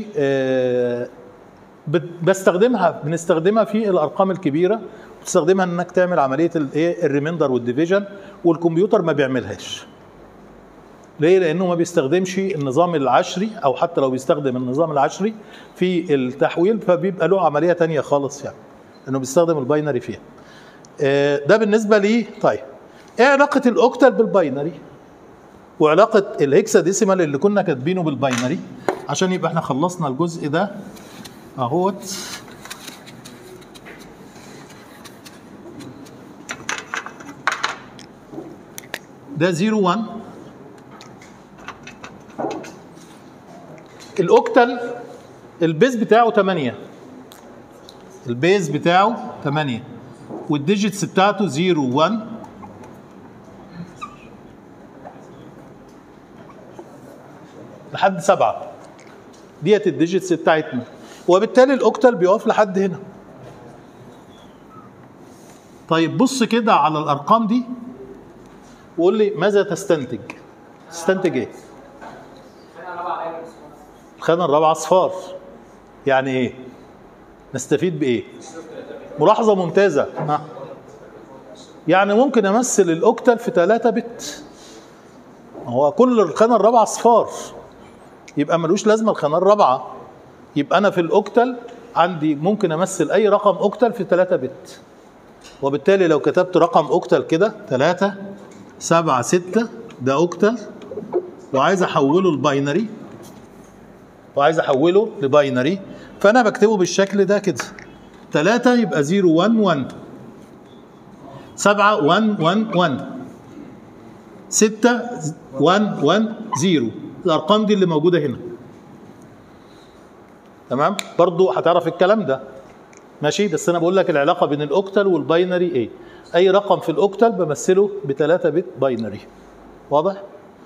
بنستخدمها في الارقام الكبيره، بتستخدمها انك تعمل عمليه الايه الريميندر والديفيجن، والكمبيوتر ما بيعملهاش. ليه؟ لانه ما بيستخدمش النظام العشري، او حتى لو بيستخدم النظام العشري في التحويل فبيبقى له عمليه ثانيه خالص يعني، انه بيستخدم الباينري فيها. ده بالنسبه لي. طيب ايه علاقه الاوكتال بالباينري وعلاقه الهكساديسيمال اللي كنا كاتبينه بالباينري؟ عشان يبقى احنا خلصنا الجزء ده اهوت. ده 0 1. الاوكتال البيز بتاعه 8، البيز بتاعه 8 والديجيتس بتاعته 0 1 لحد 7. ديت الديجيتس بتاعتنا، وبالتالي الاوكتال بيقف لحد هنا. طيب بص كده على الارقام دي وقول لي ماذا تستنتج؟ تستنتج ايه؟ الخانه الرابعه اصفار. يعني ايه؟ نستفيد بايه؟ ملاحظه ممتازه. يعني ممكن امثل الاوكتال في 3 بت. هو كل الخانه الرابعه اصفار، يبقى ملوش لازمه الخانه الرابعه. يبقى انا في الاوكتال عندي ممكن امثل اي رقم اوكتال في 3 بت. وبالتالي لو كتبت رقم اوكتال كده 3 7 6 ده اوكتال، وعايز احوله لباينري، فانا بكتبه بالشكل ده كده. 3 يبقى 0 1 1، 7 1 1 1، 6 1 1 0. الارقام دي اللي موجوده هنا. تمام؟ برضو هتعرف الكلام ده. ماشي. بس انا بقول لك العلاقه بين الاوكتال والباينري ايه. اي رقم في الاوكتال بمثله ب3 بت باينري. واضح؟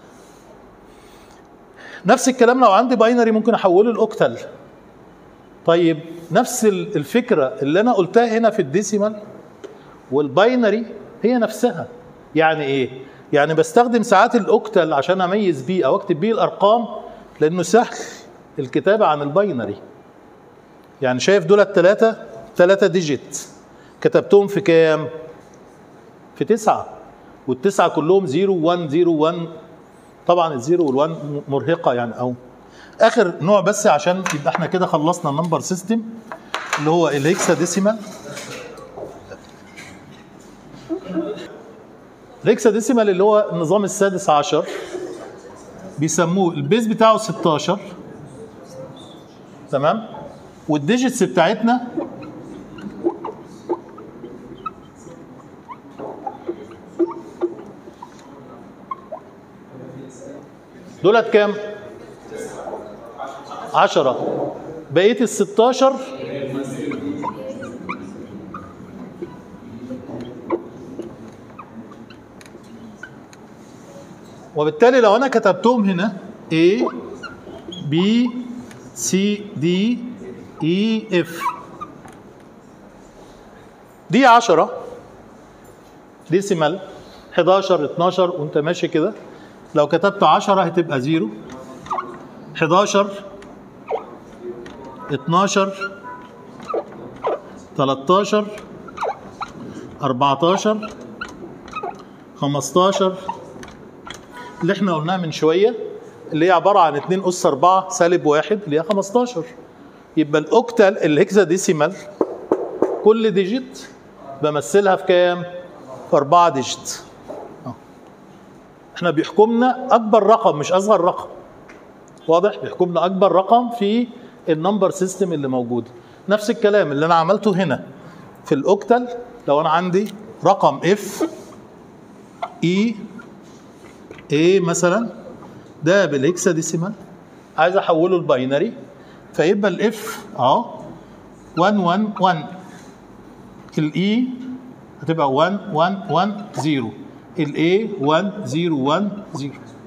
نفس الكلام لو عندي باينري ممكن احوله لاوكتال. طيب نفس الفكره اللي انا قلتها هنا في الديسيمال والباينري هي نفسها. يعني ايه؟ يعني بستخدم ساعات الاوكتال عشان اميز بيه او اكتب بيه الارقام، لانه سهل الكتابه عن الباينري. يعني شايف دول ثلاثة ديجيت كتبتهم في كام؟ في 9، والتسعة كلهم 0 1 0 1. طبعا الزيرو والوان مرهقة يعني. او اخر نوع بس عشان يبقى احنا كده خلصنا النمبر سيستم اللي هو الهكساديسيمال. الهكساديسيمال اللي هو النظام السادس عشر، بيسموه البيز بتاعه 16. تمام؟ والديجيتس بتاعتنا دولت كام؟ 10. بقية ال16 وبالتالي لو انا كتبتهم هنا A B C D E F، دي 10 ديسيمال 11 12 وانت ماشي كده. لو كتبت 10 هتبقى 0 11 12 13 14 15 اللي احنا قلناها من شويه، اللي هي عباره عن 2 أس 4 سالب 1 اللي هي 15. يبقى الاوكتال الهكساديسيمال كل ديجيت بمثلها في كام؟ في 4 ديجيت. احنا بيحكمنا اكبر رقم مش اصغر رقم. واضح؟ بيحكمنا اكبر رقم في النمبر سيستم اللي موجود. نفس الكلام اللي انا عملته هنا في الاوكتال، لو انا عندي رقم اف اي اي مثلا ده بالهكساديسيمال، عايز احوله لباينري، فيبقى الاف اهو 1 1 1، الاي هتبقى 1 1 1 0، الاي 1 0 1 0.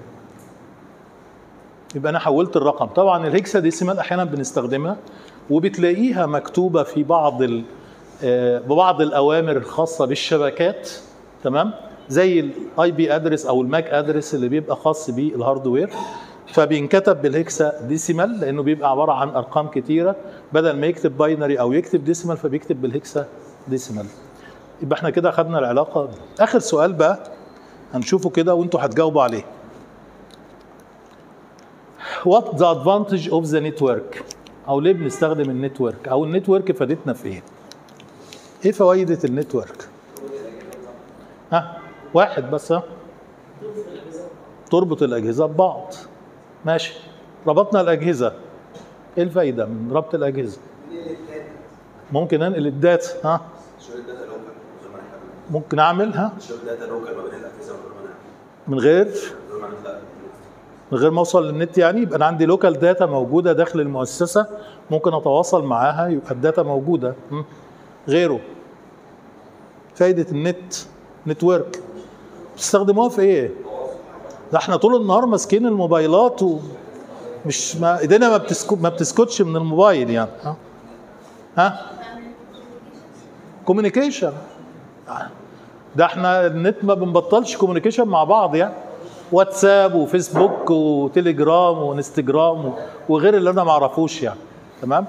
يبقى انا حولت الرقم. طبعا الهكساديسيمال احيانا بنستخدمها وبتلاقيها مكتوبه في ببعض الاوامر الخاصه بالشبكات، تمام؟ زي الاي بي ادرس او الماك ادرس اللي بيبقى خاص بالهاردوير، فبينكتب بالهكساديسيمال لانه بيبقى عباره عن ارقام كتيره، بدل ما يكتب باينري او يكتب ديسيمال فبيكتب بالهكساديسيمال. يبقى احنا كده خدنا العلاقه. اخر سؤال بقى هنشوفه كده وانتوا هتجاوبوا عليه. What the advantage of the network؟ او ليه بنستخدم النتورك؟ او النتورك فادتنا في ايه؟ ايه فوائد النتورك؟ واحد بس. تربط الاجهزه ببعض. ماشي، ربطنا الاجهزه، ايه الفايده من ربط الاجهزه؟ ممكن انقل الداتا. ممكن اعمل من غير ما اوصل للنت، يعني يبقى انا عندي لوكال داتا موجوده داخل المؤسسه ممكن اتواصل معاها، يبقى الداتا موجوده. غيره فايده النت نتورك بتستخدموها في ايه؟ ده احنا طول النهار ماسكين الموبايلات ومش ايدينا ما بتسكتش من الموبايل يعني. كوميونيكيشن. ده احنا النت ما بنبطلش كوميونيكيشن مع بعض يعني، واتساب وفيسبوك وتليجرام وانستجرام وغير اللي انا ما اعرفوش يعني. تمام؟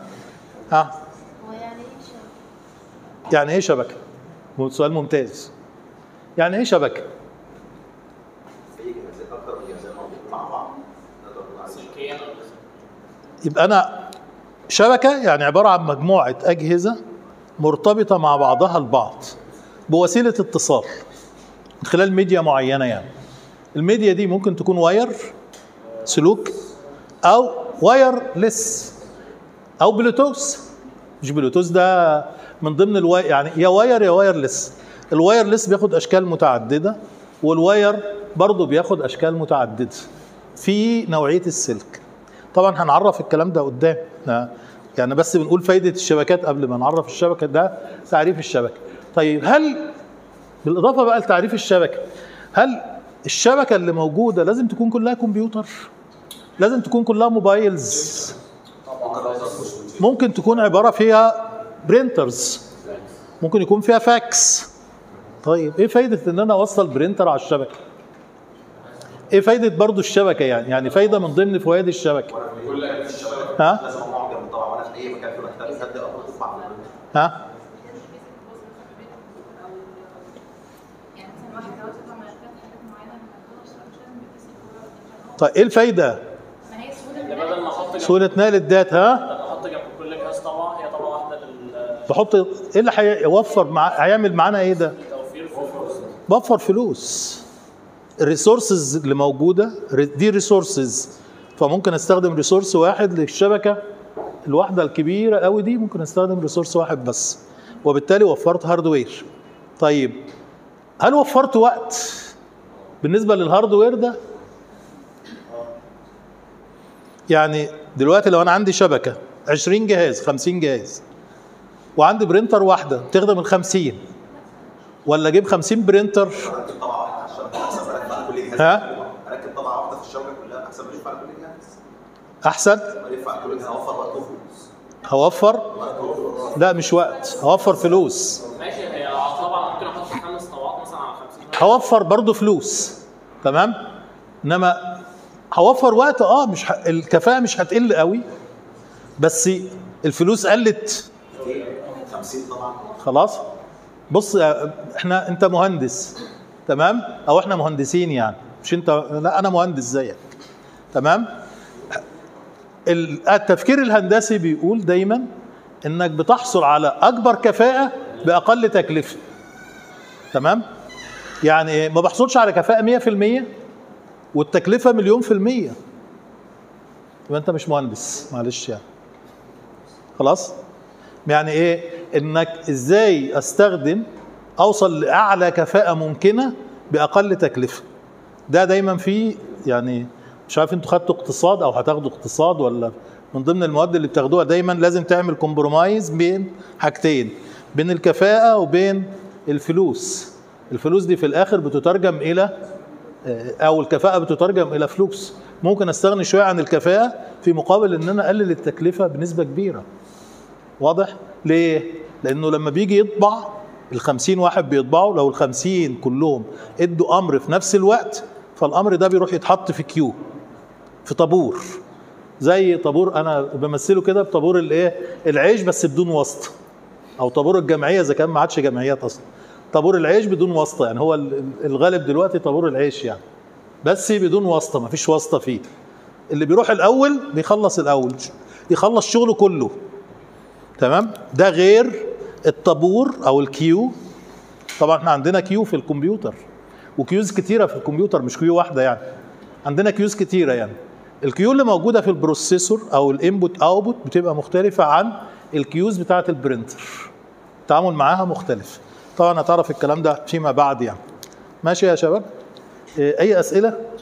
يعني ايه شبكه؟ سؤال ممتاز. يعني ايه شبكه؟ يبقى انا شبكه يعني عباره عن مجموعه اجهزه مرتبطه مع بعضها البعض بوسيله اتصال من خلال ميديا معينه. يعني الميديا دي ممكن تكون واير سلوك او وايرلس او بلوتوث. مش بلوتوث ده من ضمن يعني يا واير يا وايرلس. الوايرلس بياخد اشكال متعدده والواير برضه بياخد اشكال متعدده في نوعيه السلك. طبعا هنعرف الكلام ده قدام يعني، بس بنقول فايده الشبكات قبل ما نعرف الشبكه. ده تعريف الشبكه. طيب هل بالاضافه بقى لتعريف الشبكه، هل الشبكه اللي موجوده لازم تكون كلها كمبيوتر؟ لازم تكون كلها موبايلز؟ ممكن تكون عباره فيها برينترز، ممكن يكون فيها فاكس. طيب ايه فايده ان انا اوصل برينتر على الشبكه؟ ايه فايده برضو الشبكه يعني فايده من ضمن فوائد الشبكه. لازم معجم طبعا، وانا في اي مكان في مكتبي هبدا اطبع طيب ايه الفايده؟ سهوله نقل الداتا. بحط جنب كل جهاز طبعا، هي طبعا واحده بحط ايه اللي هيوفر هيعمل معانا ايه ده؟ توفير فلوس. بوفر فلوس. الريسورسز اللي موجوده دي ريسورسز، فممكن استخدم ريسورس واحد للشبكه الواحده الكبيره قوي دي، ممكن استخدم ريسورس واحد بس، وبالتالي وفرت هاردوير. طيب هل وفرت وقت بالنسبه للهاردوير ده؟ يعني دلوقتي لو انا عندي شبكه 20 جهاز 50 جهاز وعندي برينتر واحده تخدم ال50، ولا اجيب 50 برينتر؟ اركب طبعه واحده على الشبكه احسن ما اركب على كل جهاز. اركب طبعه واحده في الشبكه كلها احسن ما الف على كل جهاز. احسن؟ الف على كل جهاز هوفر وقت وفلوس. هوفر؟ لا مش وقت، هوفر فلوس. ماشي، هي طبعا ممكن احط 5 طبقات مثلا على 50. هوفر برضه فلوس، تمام؟ انما هوفر وقت. مش الكفاءه مش هتقل قوي، بس الفلوس قلت 50 طبعا. خلاص بص، انت مهندس، تمام؟ او احنا مهندسين يعني، مش انت، لا انا مهندس زيك. تمام. التفكير الهندسي بيقول دايما انك بتحصل على اكبر كفاءة باقل تكلفة. تمام. يعني ما بحصلش على كفاءة 100% والتكلفة 1,000,000%، يبقى انت مش مهندس، معلش يعني. خلاص. يعني ايه؟ انك ازاي استخدم اوصل لاعلى كفاءة ممكنة باقل تكلفة. ده دايما في، يعني مش عارف انتوا خدتوا اقتصاد او هتاخدوا اقتصاد، ولا من ضمن المواد اللي بتاخدوها دايما لازم تعمل كومبرومايز بين حاجتين، بين الكفاءة وبين الفلوس. الفلوس دي في الاخر بتترجم الى، او الكفاءة بتترجم الى فلوس. ممكن استغني شوية عن الكفاءة في مقابل ان انا اقلل التكلفة بنسبة كبيرة. واضح؟ ليه؟ لانه لما بيجي يطبع ال50 واحد بيطبعوا، لو ال50 كلهم ادوا امر في نفس الوقت، فالامر ده بيروح يتحط في كيو، في طابور، زي طابور انا بمثله كده بطابور الايه، العيش بس بدون واسطه، او طابور الجمعيه اذا كان ما عادش جمعيات اصلا. طابور العيش بدون واسطه، يعني هو الغالب دلوقتي طابور العيش يعني، بس بدون واسطه، ما فيش واسطه فيه. اللي بيروح الاول بيخلص الاول، يخلص شغله كله. تمام. ده غير الطابور او الكيو. طبعا احنا عندنا كيو في الكمبيوتر، وكيوز كتيره في الكمبيوتر، مش كيو واحده يعني، عندنا كيوز كتيره. يعني الكيو اللي موجوده في البروسيسور او الانبوت اوتبوت بتبقى مختلفه عن الكيوز بتاعه البرينتر، التعامل معاها مختلف. طبعا هتعرف الكلام ده فيما بعد يعني. ماشي يا شباب؟ اي اسئله؟